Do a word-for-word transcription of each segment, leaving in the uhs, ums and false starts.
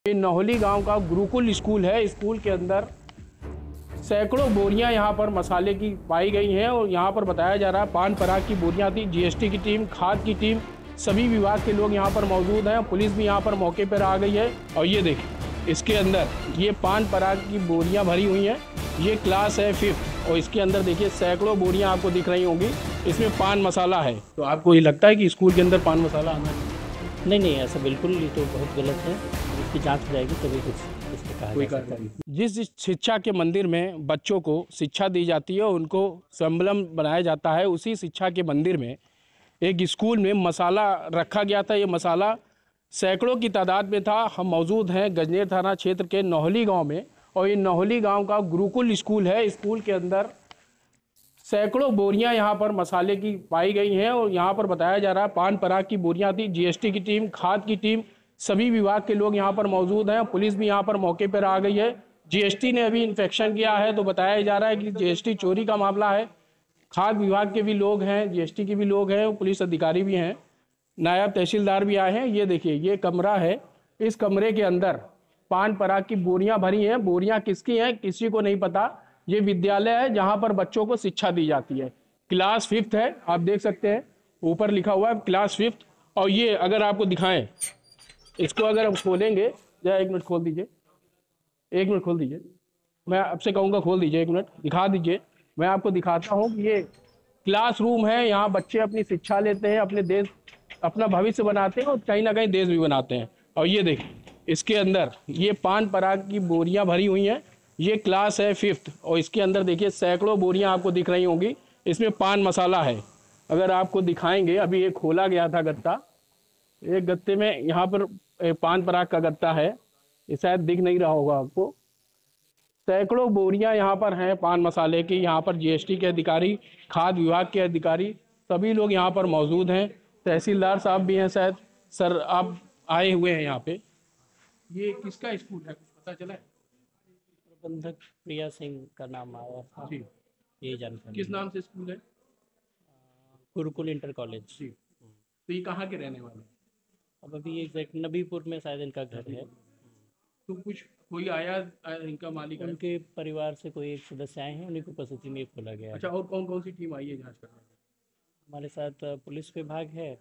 ये नौहली गांव का गुरुकुल स्कूल है। स्कूल के अंदर सैकड़ों बोरियां यहाँ पर मसाले की पाई गई हैं और यहाँ पर बताया जा रहा है पान पराग की बोरियां थी। जीएसटी की टीम, खाद की टीम, सभी विभाग के लोग यहाँ पर मौजूद हैं। पुलिस भी यहाँ पर मौके पर आ गई है और ये देखिए इसके अंदर ये पान पराग की बोरियां भरी हुई हैं। ये क्लास है फिफ्थ और इसके अंदर देखिए सैकड़ों बोरियां आपको दिख रही होंगी। इसमें पान मसाला है। तो आपको ये लगता है कि स्कूल के अंदर पान मसाला आना चाहिए? नहीं नहीं, ऐसा बिल्कुल ये तो बहुत गलत है। इसकी जांच हो जाएगी तभी कुछ इस पर कहा कोई जा सकता है। जिस जिस शिक्षा के मंदिर में बच्चों को शिक्षा दी जाती है, उनको संबलम बनाया जाता है, उसी शिक्षा के मंदिर में एक स्कूल में मसाला रखा गया था। ये मसाला सैकड़ों की तादाद में था। हम मौजूद हैं गजनेर थाना क्षेत्र के नौहली गांव में और ये नौहली गांव का गुरुकुल स्कूल है। स्कूल के अंदर सैकड़ों बोरियां यहाँ पर मसाले की पाई गई हैं और यहाँ पर बताया जा रहा है पान पराग की बोरियां थी। जीएसटी की टीम, खाद की टीम, सभी विभाग के लोग यहाँ पर मौजूद हैं। पुलिस भी यहाँ पर मौके पर आ गई है। जीएसटी ने अभी इंस्पेक्शन किया है तो बताया जा रहा है कि जीएसटी चोरी का मामला है। खाद विभाग के भी लोग हैं, जीएसटी के भी लोग हैं, पुलिस अधिकारी भी हैं, नायब तहसीलदार भी आए हैं। ये देखिए ये कमरा है। इस कमरे के अंदर पान पराग की बोरियां भरी हैं। बोरियां किसकी हैं किसी को नहीं पता। ये विद्यालय है जहां पर बच्चों को शिक्षा दी जाती है। क्लास फिफ्थ है, आप देख सकते हैं ऊपर लिखा हुआ है क्लास फिफ्थ। और ये अगर आपको दिखाएं, इसको अगर हम खोलेंगे, जरा एक मिनट खोल दीजिए, एक मिनट खोल दीजिए, मैं आपसे कहूँगा खोल दीजिए, एक मिनट दिखा दीजिए। मैं आपको दिखाता हूँ कि ये क्लासरूम है। यहाँ बच्चे अपनी शिक्षा लेते हैं, अपने देश, अपना भविष्य बनाते हैं और कहीं ना कहीं देश भी बनाते हैं। और ये देखिए इसके अंदर ये पान पराग की बोरियां भरी हुई हैं। ये क्लास है फिफ्थ और इसके अंदर देखिए सैकड़ों बोरियां आपको दिख रही होंगी। इसमें पान मसाला है। अगर आपको दिखाएंगे, अभी ये खोला गया था गत्ता, एक गत्ते में यहाँ पर पान पराग का गत्ता है, ये शायद दिख नहीं रहा होगा आपको। सैकड़ों बोरियां यहाँ पर हैं पान मसाले की। यहाँ पर जीएसटी के अधिकारी, खाद विभाग के अधिकारी, सभी लोग यहाँ पर मौजूद हैं। तहसीलदार साहब भी हैं शायद। सर आप आए हुए हैं यहाँ पे। ये किसका स्कूल है, कुछ पता चला है? प्रबंधक प्रिया सिंह का नाम आया था जी, ये जानकारी। किस नाम से स्कूल है? Gurukul inter college. जी, तो ये कहाँ के रहने वाले हैं? अब अभी एग्जैक्ट नबीपुर में शायद इनका घर है। तो कुछ कोई आया, आया इनका मालिक है? उनके परिवार से कोई एक सदस्य आए हैं, उन्हीं को उपस्थिति में खोला गया है। अच्छा, और कौन कौन सी टीम आई है जांच करने? हमारे साथ पुलिस विभाग है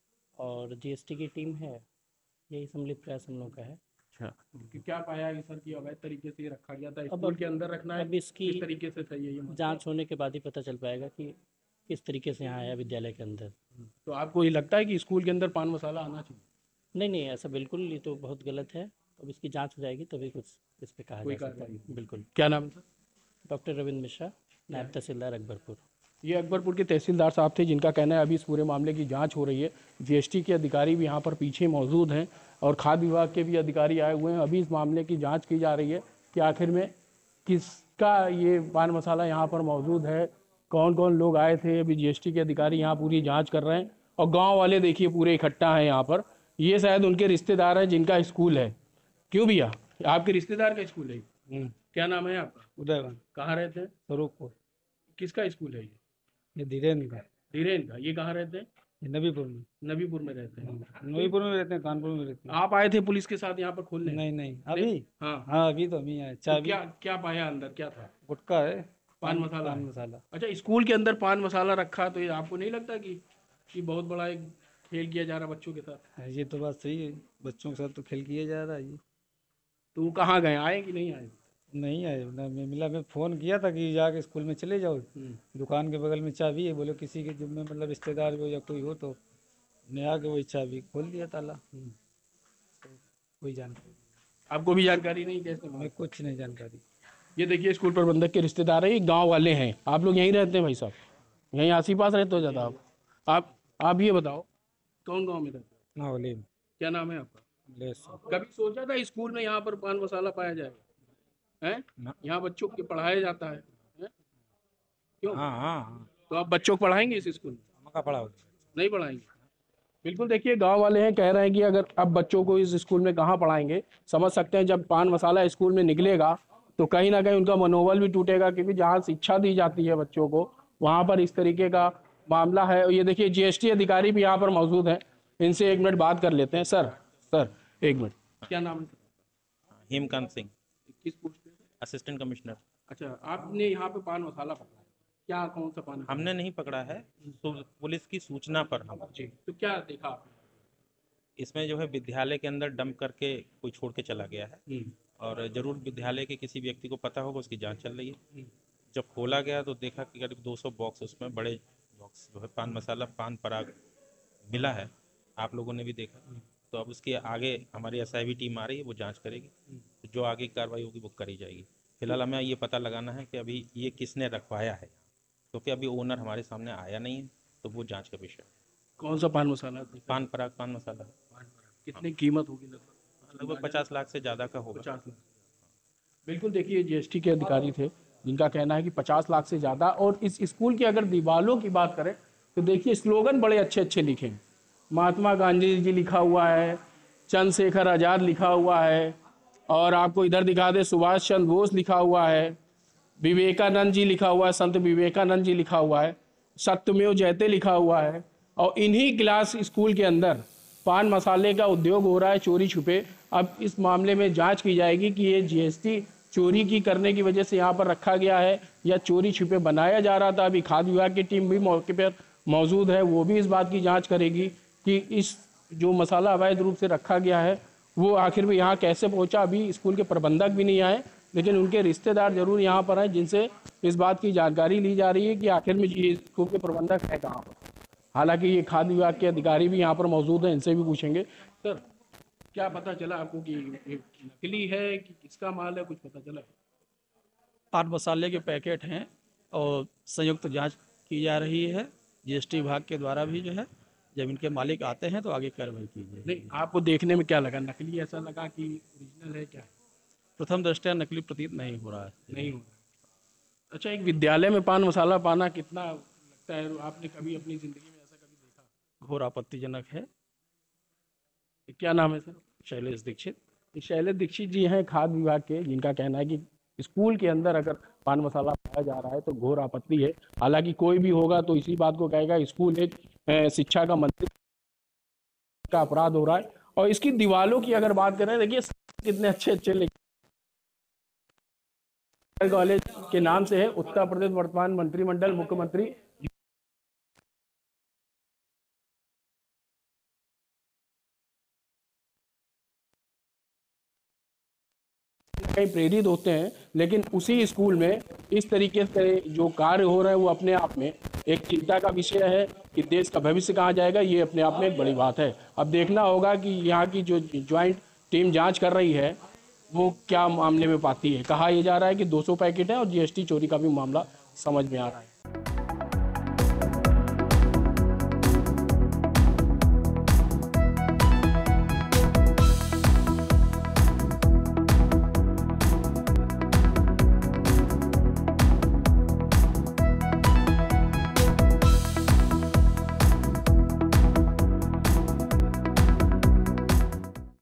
और जीएसटी की टीम है। यही सम्मिलित प्रयास हम लोग का है। अच्छा, कि क्या पाया है सर कि अवैध तरीके से ये रखा गया था? स्कूल के अंदर रखना है, अब इसकी किस तरीके से सही है ये? जांच होने के बाद ही पता चल पाएगा कि किस तरीके से यहाँ आया विद्यालय के अंदर। तो आपको ये लगता है कि स्कूल के अंदर पान मसाला आना चाहिए? नहीं नहीं, ऐसा बिल्कुल ये तो बहुत गलत है। अब इसकी जांच हो जाएगी तभी कुछ इस पे कहा जा सकता है। बिल्कुल। क्या नाम है सर? डॉक्टर रविंद्र मिश्रा, नायब तहसीलदार अकबरपुर। ये अकबरपुर के तहसीलदार साहब थे जिनका कहना है अभी इस पूरे मामले की जांच हो रही है। जीएसटी के अधिकारी भी यहाँ पर पीछे मौजूद हैं और खाद्य विभाग के भी अधिकारी आए हुए हैं। अभी इस मामले की जांच की जा रही है कि आखिर में किसका ये पान मसाला यहाँ पर मौजूद है, कौन कौन लोग आए थे। अभी जीएसटी के अधिकारी यहाँ पूरी जाँच कर रहे हैं और गाँव वाले देखिए पूरे इकट्ठा हैं यहाँ पर। ये शायद उनके रिश्तेदार हैं जिनका स्कूल है। क्यों भैया, आपके रिश्तेदार का स्कूल है? क्या नाम है आपका? उदयवन। कहाँ रहते हैं? स्वरूपपुर। किसका स्कूल है ये? ये धीरेन्द्र का। धीरेन्द्र का। ये कहाँ रहते हैं? ये नबीपुर में। नबीपुर में रहते हैं। नबीपुर में रहते हैं, कानपुर में रहते हैं। आप आए थे पुलिस के साथ यहाँ पर खोलने? नहीं नहीं, अभी हाँ हाँ अभी तो अभी आए। तो चाबी, क्या क्या पाया अंदर, क्या था? गुटखा है, पान मसाला पान है। मसाला। अच्छा, स्कूल के अंदर पान मसाला रखा, तो ये आपको नहीं लगता कि कि बहुत बड़ा एक खेल किया जा रहा बच्चों के साथ? ये तो बात सही है, बच्चों के साथ तो खेल किया जा रहा है। ये तो वो कहाँ गए, आए कि नहीं आए? नहीं आए ना, मैं मिला, मैं फ़ोन किया था कि जाके स्कूल में चले जाओ। दुकान के बगल में चाबी है, बोले किसी के जिम्मे मतलब रिश्तेदार हो या कोई हो तो ने आके वही चाबी खोल दिया ताला। तो कोई जानकारी, आपको भी जानकारी नहीं कैसे? हमें कुछ नहीं जानकारी। ये देखिए स्कूल प्रबंधक के रिश्तेदार है, ये गाँव वाले हैं। आप लोग यहीं रहते हैं भाई साहब? यहीं आस ही पास रहते हो ज़्यादा आप? आप आप ये बताओ कौन गाँव में रहते हो? नौहली। क्या नाम है आपका? लेस। कभी सोचा था स्कूल में यहाँ पर पान मसाला पाया जाएगा? हैं? यहाँ बच्चों को पढ़ाया जाता है, है? क्यों? हाँ हाँ हाँ। तो आप बच्चों को पढ़ाएंगे इस स्कूल में? मका पड़ा हो। नहीं पढ़ाएंगे? बिल्कुल। देखिए गांव वाले हैं, कह रहे हैं कि अगर अब बच्चों को इस स्कूल में कहाँ पढ़ाएंगे। समझ सकते हैं जब पान मसाला स्कूल में निकलेगा तो कहीं ना कहीं उनका मनोबल भी टूटेगा, क्योंकि जहाँ शिक्षा दी जाती है बच्चों को वहाँ पर इस तरीके का मामला है। ये देखिए जीएसटी अधिकारी भी यहाँ पर मौजूद हैं, इनसे एक मिनट बात कर लेते हैं। सर सर एक मिनट, क्या नाम है? हेमकांत सिंह, किस पोस्ट पे? Assistant commissioner. अच्छा, आपने यहाँ पे पान मसाला पकड़ा है, क्या कौन सा पान? हमने नहीं पकड़ा है, तो पुलिस की सूचना पर हम जी, तो क्या देखा आपने? इसमें जो है विद्यालय के अंदर डंप करके कोई छोड़ के चला गया है, हम्म, और जरूर विद्यालय के किसी व्यक्ति को पता होगा, उसकी जांच चल रही है। हम्म, जब खोला गया तो देखा कि करीब दो सौ बॉक्स, उसमें बड़े बॉक्स जो है पान मसाला, पान पराग मिला है, आप लोगों ने भी देखा। तो अब उसके आगे हमारी एसआईवी टीम आ रही है, वो जांच करेगी, तो जो आगे कार्रवाई होगी वो करी जाएगी। फिलहाल हमें ये पता लगाना है कि अभी ये किसने रखवाया है, क्योंकि अभी ओनर हमारे सामने आया नहीं है, तो वो जांच का विषय है। कौन सा पान मसाला देखा? पान पराग पान मसाला पान पराग। कितनी कीमत होगी लगभग? लगभग पचास लाख से ज़्यादा का होगा। पचास लाख। बिल्कुल, देखिए जीएसटी के अधिकारी थे जिनका कहना है कि पचास लाख से ज़्यादा। और इस स्कूल की अगर दीवारों की बात करें तो देखिए स्लोगन बड़े अच्छे अच्छे लिखे हैं। महात्मा गांधी जी लिखा हुआ है, चंद्रशेखर आज़ाद लिखा हुआ है, और आपको इधर दिखा दे सुभाष चंद्र बोस लिखा हुआ है, विवेकानंद जी लिखा हुआ है, संत विवेकानंद जी लिखा हुआ है, सत्यमेव जयते लिखा हुआ है। और इन्हीं क्लास स्कूल के अंदर पान मसाले का उद्योग हो रहा है चोरी छुपे। अब इस मामले में जांच की जाएगी कि ये जीएसटी चोरी की करने की वजह से यहाँ पर रखा गया है या चोरी छुपे बनाया जा रहा था। अभी खाद्य विभाग की टीम भी मौके पर मौजूद है, वो भी इस बात की जांच करेगी कि इस जो मसाला अवैध रूप से रखा गया है वो आखिर में यहाँ कैसे पहुँचा। अभी स्कूल के प्रबंधक भी नहीं आए, लेकिन उनके रिश्तेदार जरूर यहाँ पर हैं जिनसे इस बात की जानकारी ली जा रही है कि आखिर में ये स्कूल के प्रबंधक है कहाँ पर। हालांकि ये खाद्य विभाग के अधिकारी भी यहाँ पर मौजूद हैं, इनसे भी पूछेंगे। सर, क्या पता चला आपको कि ये नकली है कि किसका माल है, कुछ पता चला? पान मसाले के पैकेट हैं और संयुक्त जांच की जा रही है जीएसटी विभाग के द्वारा भी। जो है जब इनके मालिक आते हैं तो आगे कार्रवाई की जाएगी। नहीं, आपको देखने में क्या लगा, नकली ऐसा लगा कि ओरिजिनल है? क्या प्रथम दृष्टया नकली प्रतीत नहीं हो रहा है। नहीं हो रहा? अच्छा, एक विद्यालय में पान मसाला पाना कितना लगता है, आपने कभी अपनी जिंदगी में ऐसा कभी देखा? घोर आपत्तिजनक है। क्या नाम है सर? शैलेश दीक्षित। ये शैलेश दीक्षित जी हैं खाद्य विभाग के, जिनका कहना है कि स्कूल के अंदर अगर पान मसाला पाया जा रहा है तो घोर आपत्ति है। हालांकि कोई भी होगा तो इसी बात को कहेगा स्कूल एक अ, शिक्षा का मंदिर का अपराध हो रहा है। और इसकी दीवारों की अगर बात करें, देखिए कितने अच्छे अच्छे लिखे कॉलेज के नाम से है। उत्तर प्रदेश वर्तमान मंत्रिमंडल मुख्यमंत्री कहीं प्रेरित होते हैं, लेकिन उसी स्कूल में इस तरीके से जो कार्य हो रहा है वो अपने आप में एक चिंता का विषय है कि देश का भविष्य कहाँ जाएगा। ये अपने आप में एक बड़ी बात है। अब देखना होगा कि यहाँ की जो ज्वाइंट टीम जांच कर रही है वो क्या मामले में पाती है। कहा यह जा रहा है कि दो सौ पैकेट है और जीएसटी चोरी का भी मामला समझ में आ रहा है।